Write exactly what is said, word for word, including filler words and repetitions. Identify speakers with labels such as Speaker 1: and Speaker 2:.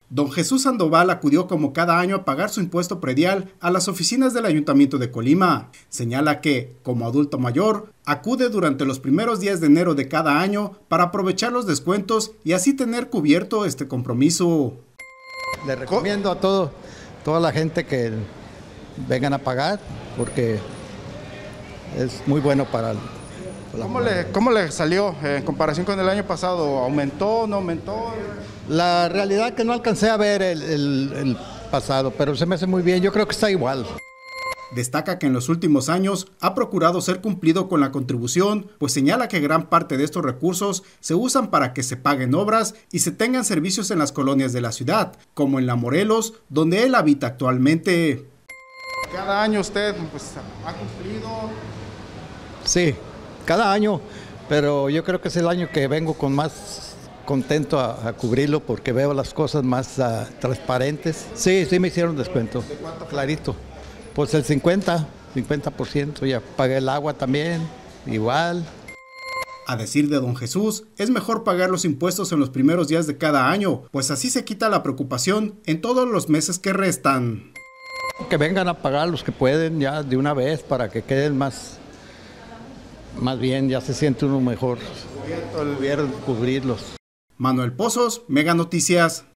Speaker 1: Don Jesús Sandoval acudió como cada año a pagar su impuesto predial a las oficinas del Ayuntamiento de Colima. Señala que, como adulto mayor, acude durante los primeros días de enero de cada año para aprovechar los descuentos y así tener cubierto este compromiso.
Speaker 2: Le recomiendo a todo, toda la gente que vengan a pagar porque es muy bueno para el...
Speaker 3: ¿Cómo le, ¿Cómo le salió eh, en comparación con el año pasado? ¿Aumentó, no aumentó?
Speaker 2: La realidad es que no alcancé a ver el, el, el pasado, pero se me hace muy bien, yo creo que está igual.
Speaker 1: Destaca que en los últimos años ha procurado ser cumplido con la contribución, pues señala que gran parte de estos recursos se usan para que se paguen obras y se tengan servicios en las colonias de la ciudad, como en La Morelos, donde él habita actualmente.
Speaker 3: Cada año usted pues, ha cumplido.
Speaker 2: Sí, cada año, pero yo creo que es el año que vengo con más contento a, a cubrirlo porque veo las cosas más uh, transparentes. Sí, sí me hicieron descuento.
Speaker 3: ¿De cuánto?
Speaker 2: Clarito. Pues el cincuenta, cincuenta por ciento, ya pagué el agua también, igual.
Speaker 1: A decir de don Jesús, es mejor pagar los impuestos en los primeros días de cada año, pues así se quita la preocupación en todos los meses que restan.
Speaker 2: Que vengan a pagar los que pueden ya de una vez para que queden más, más bien, ya se siente uno mejor. Cubierto, cubrirlos.
Speaker 1: Manuel Pozos, Mega Noticias.